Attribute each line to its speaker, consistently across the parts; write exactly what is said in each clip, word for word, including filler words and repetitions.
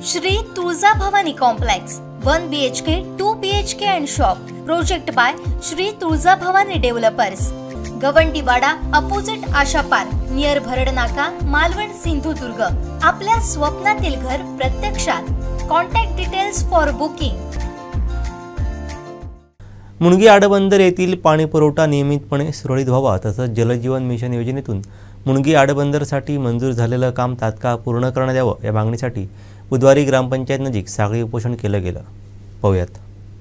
Speaker 1: Shri Tuljabhavani complex one B H K two B H K and shop project by Shri Tuljabhavani developers, Gawandiwada opposite Asha park near Bharadnaka, Malvan, Sindhudurg. आपल्या स्वप्नातील घर प्रत्यक्षात। Contact details for booking.
Speaker 2: Mungi Adbandar येथील पाणी पुरवठा नियमितपणे सुरळीत व्हावा तसंच जलजीवन मिशन योजनेतून मुणगी आडबंदरसाठी मंजूर झालेलं काम तात्काळ पूर्ण करण्यात यावं या मागणीसाठी बुधवारी ग्रामपंचायत नजीक साखळी उपोषण केलं गेलं। पाहूयात।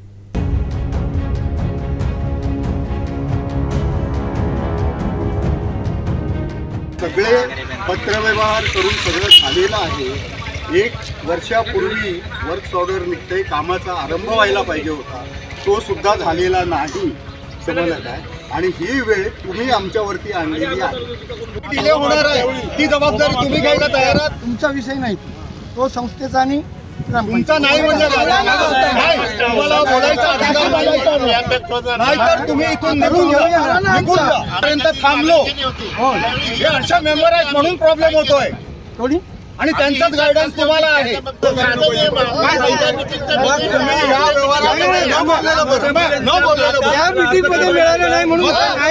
Speaker 3: सगळे पत्रव्यवहार करून सगळं झालेलं आहे। एक वर्षापूर्वी वर्क ऑर्डर निघते, कामाचा आरंभ व्हायला पाहिजे होता, तो सुद्धा झालेला नाही। समजलं काय? आणि ही वेळ तुम्ही आमच्यावरती आणलेली आहे। डिले होणार आहे, ती जबाबदारी तुम्ही घ्यायला तयार आहात?
Speaker 4: तुमचा विषय नाही, तो संस्थेचा आणि
Speaker 3: तुमचा नाही म्हणजे तुम्हाला बोलायचा अधिकार नाही, तर तुम्ही इथून निघून जा, निघून जा। पर्यंत थांबलो, हे अशा मेंबर आहेत म्हणून प्रॉब्लेम होतोय थोडी, आणि त्यांचाच गायडन्स तुम्हाला आहे।
Speaker 4: मिळालं नाही म्हणून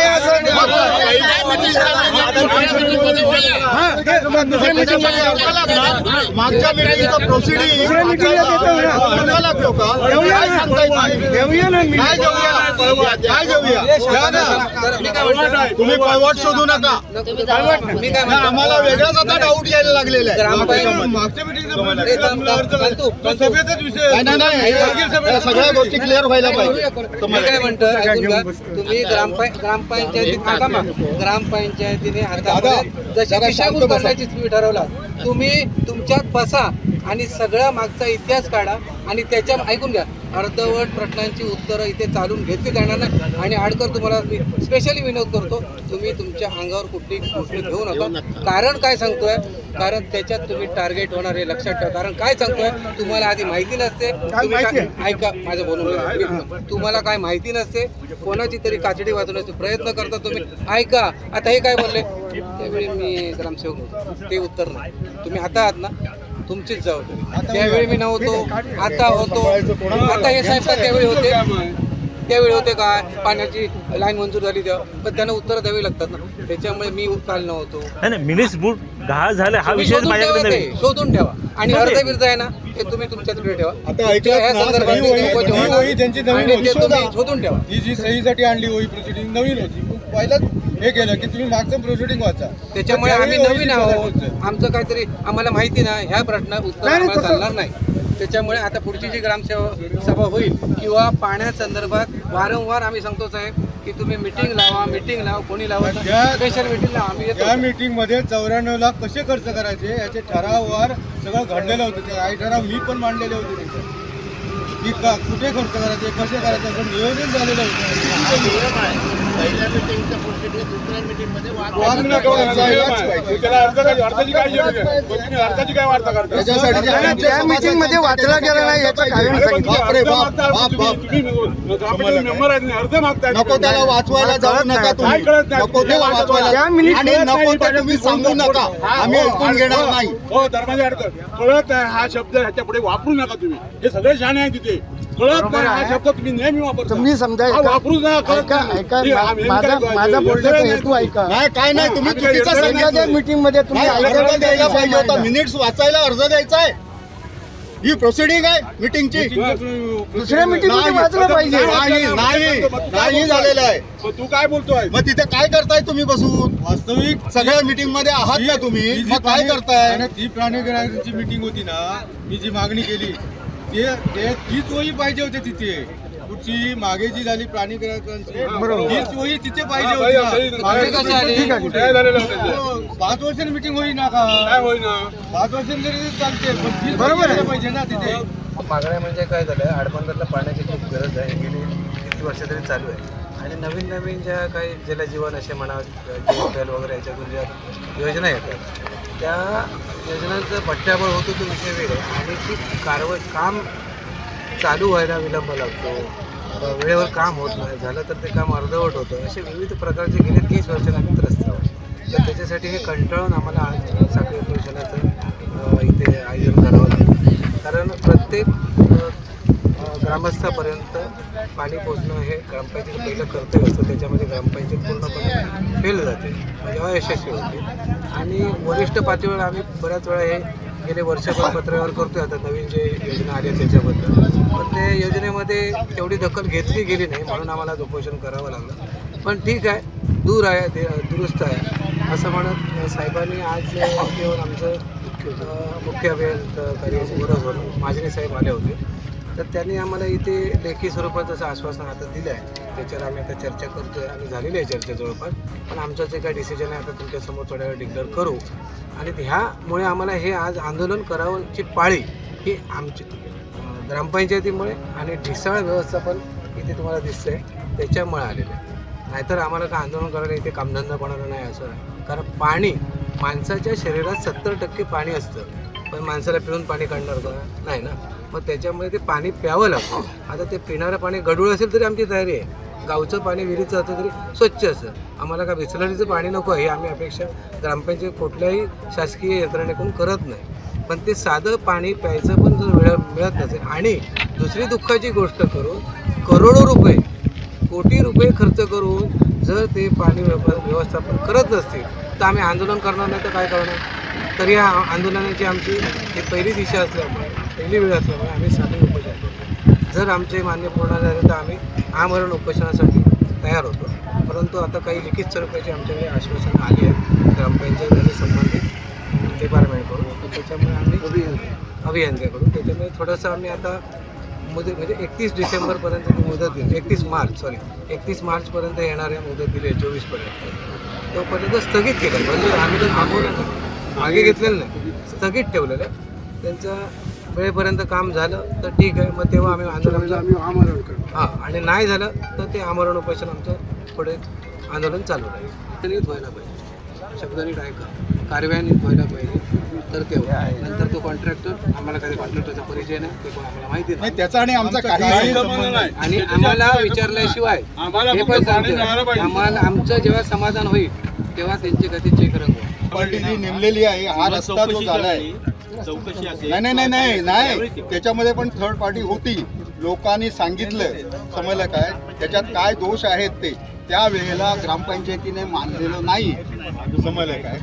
Speaker 3: मागच्या मीटिंगचं प्रोसिडिंग तुम्ही पळवाट शोधू नका, आम्हाला वेगळाच आता डाऊट यायला लागलेला आहे। सगळ्या गोष्टी क्लिअर व्हायला पाहिजे।
Speaker 5: काय म्हणतो तुम्ही ग्रामपंचायतीत ग्रामपंचायतीने आता जशी दिशाभूल करण्याची तुम्ही ठरवला, तुम्ही तुमच्यात बसा आणि सगळा मागचा इतिहास काढा आणि त्याच्या ऐकून घ्या। अर्धवट प्रश्नांची उत्तरं इथे चालून घेतली जाणार नाही। आणि आडकर तुम्हाला मी स्पेशली विनोद करतो, तुम्ही तुमच्या अंगावर कुठली गोष्ट घेऊ नका। कारण काय सांगतोय, कारण त्याच्यात तुम्ही टार्गेट होणार हे लक्षात ठेवा। कारण काय सांगतोय, तुम्हाला आधी माहिती नसते, ऐका माझं बोलून, तुम्हाला काय माहिती नसते, कोणाची तरी काचडी वाजवण्याचा प्रयत्न करता तुम्ही। ऐका, आता हे काय बोलले त्यावेळी मी ग्रामसेवक, ते उत्तर नाही। तुम्ही आता आहात ना, तुमचीच जबाबदारी। त्यावेळी मी नव्हतो, आता होतो, आता हे साहेब त्यावेळी होते, त्यावेळी होते काय पाण्याची लाईन मंजूर झाली तेव्हा, पण त्यांना उत्तर द्यावी लागतात ना, त्याच्यामुळे मी काल नव्हतो।
Speaker 2: मिनिट्स बूट दहा झाले हा विषय
Speaker 5: शोधून ठेवा आणि अर्ध विरज आहे ना ते तुम्ही तुमच्याकडे ठेवा।
Speaker 3: आता
Speaker 5: शोधून ठेवा।
Speaker 4: ही जी सहीसाठी आणली होई प्रोसिडिंग नवीन होती, पहिलाच हे केलं की तुम्ही मागचं प्रोसिडिंग वाचा।
Speaker 5: त्याच्यामुळे आम्ही नवीन आहोत, आमचं काहीतरी आम्हाला माहिती नाही, ह्या प्रश्न उत्तर आम्हाला चालणार नाही। त्याच्यामुळे आता पुढची जी ग्रामसेवा सभा होईल किंवा पाण्यासंदर्भात वारंवार आम्ही सांगतो साहेब की तुम्ही मीटिंग लावा, मीटिंग लावा, कोणी लावा, स्पेशल मीटिंग लावा। आम्ही
Speaker 4: त्या मीटिंग मध्ये चौऱ्याण्णव लाख कसे खर्च करायचे याचे ठरावावर सगळं घडलेलं होतं। ते काही ठराव मी पण मांडलेले होते की का कुठे खर्च करायचे, कसे करायचे असं नियोजन झालेलं होतं।
Speaker 3: पहिल्या मीटिंगच्या प्रोसिडिंग दुसऱ्या मीटिंगमध्ये
Speaker 4: त्या मीटिंग मध्ये वाचला गेला नाही याचं कारण
Speaker 3: नको त्याला वाचवायला जाऊ नका तुम्ही, नको त्याला वाचवायला आणि नको तर तुम्ही सांगू नका, आम्ही ऐकून घेणार नाही।
Speaker 6: हो धर्माजी आडकर, कळत आहे हा शब्द ह्याच्या पुढे वापरू नका तुम्ही, हे सगळे शहाणे आहे तिथे। कळत नाही हा शब्द तुम्ही नेहमी वापरता,
Speaker 4: तुम्ही समजा
Speaker 6: वापरू नका।
Speaker 4: माझा बोलण्याचा हेतू ऐका।
Speaker 3: नाही काय नाही, तुम्ही चुकीचं सांगितलं।
Speaker 4: मीटिंग मध्ये तुम्ही
Speaker 3: ऐकायला द्यायला पाहिजे होता, मिनिट्स वाचायला अर्ज द्यायचा आहे। ही प्रोसिडिंग आहे मीटिंगची,
Speaker 4: दुसऱ्या मीटिंग मध्ये वाचलं पाहिजे।
Speaker 3: नाही नाही नाही झालेलं आहे।
Speaker 6: तू काय बोलतोय?
Speaker 3: मग तिथे काय करताय तुम्ही बसून? वास्तविक सगळ्या मीटिंग मध्ये आहात ना तुम्ही, मग काय करताय?
Speaker 4: ती प्राणीग्राहकांची मीटिंग होती ना, मी जी मागणी केली ते तीच वही पाहिजे होते तिथे। पुढची मागे जी झाली प्राणीग्राहकांची तीच वही तिथे पाहिजे होती। पाच वर्षांनी मीटिंग होई ना का? पाच वर्षांनी जरी चालते, बरोबर आहे पाहिजे ना तिथे।
Speaker 5: मागण्या म्हणजे काय झालं, आडबंदरला पाण्याची खूप गरज आहे, गेली किती वर्ष तरी चालू आहे। आणि नवीन नवीन ज्या काही जलजीवन असे म्हणा जीवनदल वगैरे याच्यातून ज्या योजना येतात त्या योजनांचं पट्ट्याबळ होतो तो विषय वेगळा, आणि ती कारवाई काम चालू व्हायला विलंब लागतो, वेळेवर काम होत नाही, झालं तर ते काम अर्धवट होतं। असे विविध प्रकारचे गेले तीस वर्षांनी आम्ही त्रस्त आहोत। तर त्याच्यासाठी हे कंटाळून आम्हाला आज साखळी उपोषणाचं इथे आयोजन करावं लागतं। प्रत्येक अ, ग्रामस्थापर्यंत पाणी पोचणं हे ग्रामपंचायत पहिलं कर्तव्य असतं. त्याच्यामध्ये ग्रामपंचायत पूर्णपणे फेल जाते म्हणजे अयशस्वी होते. आणि वरिष्ठ पातळीवर आम्ही बऱ्याच वेळा हे गेले वर्षभर पत्रव्यवहार करतोय. आता नवीन जे योजना आली त्याच्याबद्दल पण त्या योजनेमध्ये तेवढी दखल घेतली गेली नाही म्हणून आम्हाला उपोषण करावं लागलं. पण ठीक आहे, दूर आहे, ते दुरुस्त आहे असं म्हणत साहेबांनी आज येऊन आमचं मुख्य अभियंताकारी गरज होतं माजनी साहेब आले होते. तर त्यांनी आम्हाला इथे लेखी स्वरूपात असं आश्वासन आता दिलं आहे. त्याच्यावर आम्ही आता चर्चा करतोय आणि झालेली आहे चर्चा जवळपास. पण आमचं जे काही डिसिजन आहे आता तुमच्यासमोर थोड्या वेळ डिक्लेअर करू. आणि ह्यामुळे आम्हाला हे आज आंदोलन करावची पाळी ही आमची ग्रामपंचायतीमुळे आणि ढिसाळ व्यवस्थापन इथे तुम्हाला दिसतंय त्याच्यामुळे आलेलं आहे. नाहीतर आम्हाला काय आंदोलन करायला इथे कामधंदा कोणाला नाही असं आहे. कारण पाणी माणसाच्या शरीरात सत्तर टक्के पाणी असतं पण माणसाला पिऊन पाणी काढणार का नाही ना. मग त्याच्यामुळे ते पाणी प्यावं लागतं. आता ते पिणारं पाणी गढूळ असेल तरी आमची तयारी आहे. गावचं पाणी विहिरीचं असतं तरी स्वच्छ असतं. आम्हाला का बिसलरीचं पाणी नको हे आम्ही अपेक्षा ग्रामपंचायत कुठल्याही शासकीय यंत्रणेकडून करत नाही. पण ते साधं पाणी प्यायचं पण जर वेळ मिळत नसेल आणि दुसरी दुःखाची गोष्ट करून करोडो रुपये कोटी रुपये खर्च करून जर ते पाणी व्यवस्थापन करत नसतील तर आम्ही आंदोलन करणार नाही तर काय करणार. तर या आंदोलनाची आमची ही पहिली दिशा असल्यामुळे पहिली वेळ असल्यामुळे आम्ही साधे उपोषण करतो. जर आमचे मान्य पूर्ण झाले तर आम्ही आमरण उपोषणासाठी तयार होतो. परंतु आता काही लिखित स्वरूपाची आमच्याकडे आश्वासनं आली आहेत ग्रामपंचायत आणि संबंधित डिपार्टमेंटकडून. तर त्याच्यामुळे आम्ही अभियंत्याकडून त्याच्यामुळे थोडंसं आम्ही आता मुदत म्हणजे एकतीस डिसेंबरपर्यंतची मुदत दिली. एकतीस मार्च सॉरी एकतीस मार्चपर्यंत येणाऱ्या मुदत दिली आहे चोवीसपर्यंत. तोपर्यंत स्थगित केलं म्हणजे आम्ही तर थांबवलं नाही, मागे घेतलेलं नाही, स्थगित ठेवलेलं आहे. त्यांचं वेळेपर्यंत काम झालं तर ठीक आहे. मग तेव्हा आम्ही आंदोलन आम्ही आमरण करू हां आणि नाही झालं तर ते आमरण उपोषण आमचं पुढे आंदोलन चालू राहील. व्हायला पाहिजे शब्दांनी काय का कार्यान्वित व्हायला पाहिजे. तर तेव्हा नंतर तो कॉन्ट्रॅक्टर आम्हाला काही कॉन्ट्रॅक्टरचा परिचय नाही ते पण आम्हाला माहिती नाही
Speaker 3: त्याचा आणि आमचा काही संबंध नाही.
Speaker 5: आणि आम्हाला विचारल्याशिवाय हे पण सांगतो आम्हाला आमचं जेव्हा समाधान होईल तेव्हा त्यांची गती चेक रंग
Speaker 3: पार्टी जी नेमलेली आहे हा रस्ता जो झाला आहे
Speaker 6: चौकशी
Speaker 3: नाही नाही नाही नाही त्याच्यामध्ये पण थर्ड पार्टी होती. लोकांनी सांगितलं समजलं काय त्याच्यात काय दोष आहेत ते त्यावेळेला ग्रामपंचायतीने मानलेलं नाही. समजलं काय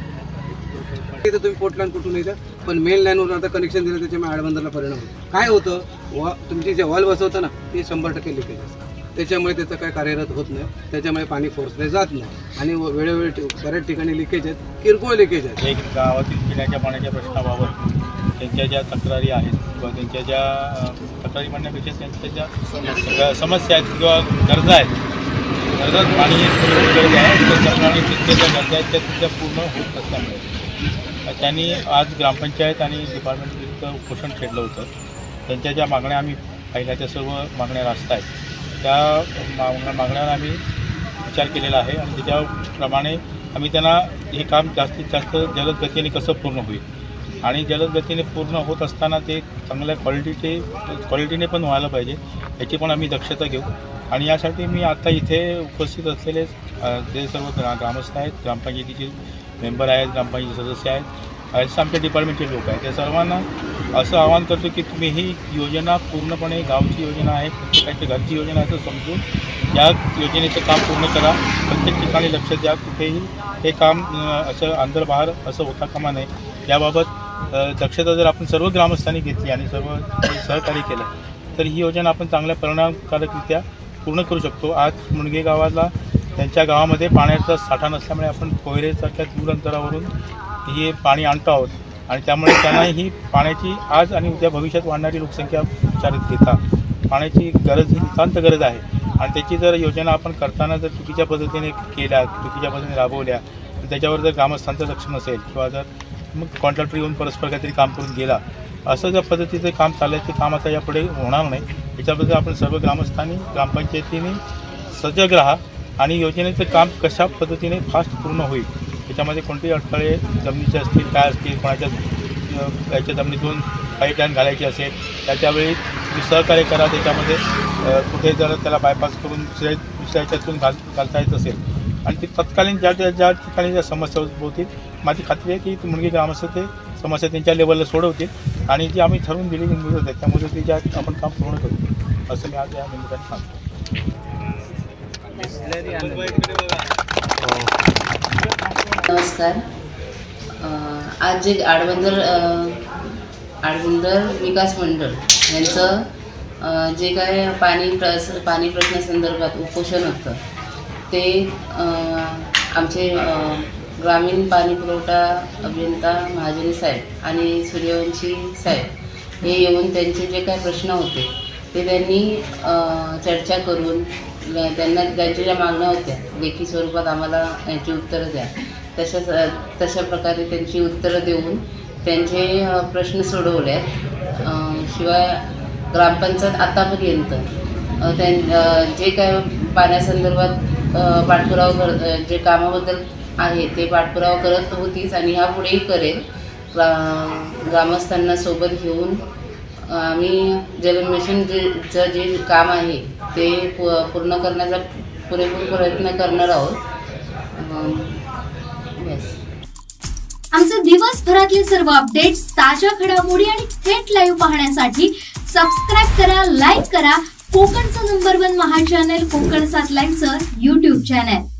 Speaker 5: तिथं तुम्ही पोर्टलँड कुठून येतं पण मेन लाईनवरून आता कनेक्शन दिलं त्याच्यामुळे आडबंदरला परिणाम होतो. काय होतं वा तुमची जे वॉल बसवतं ना ते शंभर टक्के लिकेज असतं. त्याच्यामुळे त्याचं काय कार्यरत होत नाही. त्याच्यामुळे पाणी फोर्सले जात नाही आणि वेळोवेळी बऱ्याच ठिकाणी लिकेज आहेत, किरकोळ लिकेज आहेत.
Speaker 6: एक गावातील पिण्याच्या पाण्याच्या प्रश्नाबाबत त्यांच्या ज्या तक्रारी आहेत किंवा त्यांच्या ज्या तक्रारी म्हणण्यापेक्षा त्यांच्या ज्या समस्या आहेत किंवा गरजा आहेत गरजात पाणी गरज आहे त्याच्याप्रमाणे त्यांच्या ज्या गरजा आहेत त्या तिथल्या पूर्ण होत नसल्यामुळे त्यांनी आज ग्रामपंचायत आणि डिपार्टमेंट विरुद्ध उपोषण छेडलं होतं. त्यांच्या ज्या मागण्या आम्ही पाहिल्या त्या सर्व मागण्या रास्त आहेत. त्या मागण्या मागण्यावर आम्ही विचार केलेला आहे आणि त्याच्याप्रमाणे आम्ही त्यांना हे काम जास्तीत जास्त जलद गतीने कसं पूर्ण होईल आणि जलद गतीने पूर्ण होत असताना ते चांगल्या क्वालिटीचे क्वालिटीने पण व्हायला पाहिजे याची पण आम्ही दक्षता घेऊ. आणि यासाठी मी आता इथे उपस्थित असलेले जे सर्व ग्रा ग्रामस्थ आहेत, ग्रामपंचायतीचे मेंबर आहेत, ग्रामपंचायती सदस्य आहेत, असं आमच्या डिपार्टमेंटचे लोक आहेत, त्या सर्वांना असं आवाहन करतो की तुम्ही ही योजना पूर्णपणे गावची योजना आहे, प्रत्येकाची घरची योजना असं समजून या योजनेचं काम पूर्ण करा. प्रत्येक ठिकाणी लक्ष द्या. कुठेही हे काम असं अंदरबाहेर असं होता कामा नये. याबाबत दक्षता जर आपण सर्व ग्रामस्थांनी घेतली आणि सर्व सहकार्य केलं तर ही योजना आपण चांगल्या परिणामकारकरित्या पूर्ण करू शकतो. आज मुणगे गावाला त्यांच्या गावामध्ये पाण्याचा साठा नसल्यामुळे आपण कोयरेसारख्या दूर अंतरावरून हे पाणी आणतो आहोत आणि त्यामुळे त्यांना ही पाण्याची आज आणि उद्या भविष्यात वाढणारी लोकसंख्या विचारात घेता पाण्याची गरज ही नितांत गरज आहे. आणि त्याची जर योजना आपण करताना जर चुकीच्या पद्धतीने केल्या, चुकीच्या पद्धतीने राबवल्या, त्याच्यावर जर ग्रामस्थांचं लक्ष नसेल किंवा जर मग कॉन्ट्रॅक्टर येऊन परस्पर काहीतरी काम करून गेला असं ज्या पद्धतीचं काम चाललं ते काम आता यापुढे होणार नाही. याच्याबद्दल आपण सर्व ग्रामस्थांनी ग्रामपंचायतीने सजग राहा आणि योजनेचं काम कशा पद्धतीने फास्ट पूर्ण होईल त्याच्यामध्ये कोणतेही अडथळे जमिनीचे असतील काय असतील कोणाच्या याच्या जमिनीतून पाईपलाईन घालायची असेल त्याच्यावेळी तुम्ही सहकार्य करा. त्याच्यामध्ये कुठे जर त्याला बायपास करून दुसऱ्या दुसऱ्या याच्यातून घाल घालता येत असेल आणि ती तत्कालीन ज्या ज्या ज्या ठिकाणी ज्या समस्या उद्भवतील माझी खात्री आहे की मुणगे ग्रामस्थ ते समस्या त्यांच्या लेवलला सोडवतील आणि जी आम्ही ठरवून दिलेली मुदत आहे त्या मुदतीच्या आपण काम पूर्ण करू असं मी आज या निमित्ताने सांगतो.
Speaker 7: नमस्कार. आज जे आडबंदर आडबंदर विकास मंडळ यांचं जे काय पाणी प्रस पाणी प्रश्नासंदर्भात उपोषण होतं ते आमचे ग्रामीण पाणी पुरवठा अभियंता महाजनी साहेब आणि सूर्यवंशी साहेब हे येऊन त्यांचे जे काही प्रश्न होते ते त्यांनी चर्चा करून त्यांना त्यांच्या ज्या मागण्या होत्या लेखी स्वरूपात आम्हाला यांची उत्तरं द्या तशाच तशा प्रकारे त्यांची उत्तरं देऊन त्यांचे प्रश्न सोडवले आहेत. शिवाय ग्रामपंचायत आतापर्यंत त्यां जे काय पाण्यासंदर्भात पाठपुरावा कर जे कामाबद्दल आहे ते पाठपुरावा करत होतीच आणि ह्यापुढेही करेल. ग्रा ग्रामस्थांना सोबत घेऊन आम्ही जल मिशन जे जे काम आहे ते पू पूर्ण करण्याचा पुरेपूर प्रयत्न करणार आहोत. बस.
Speaker 1: आमचे दिवसभरातले सर्व अपडेट्स, ताज्या घडामोडी आणि थेट लाईव्ह पाहण्यासाठी सबस्क्राईब करा, लाईक करा कोकणचं नंबर वन महा चॅनल कोकण सात लाईव्हचं यूट्यूब चॅनल.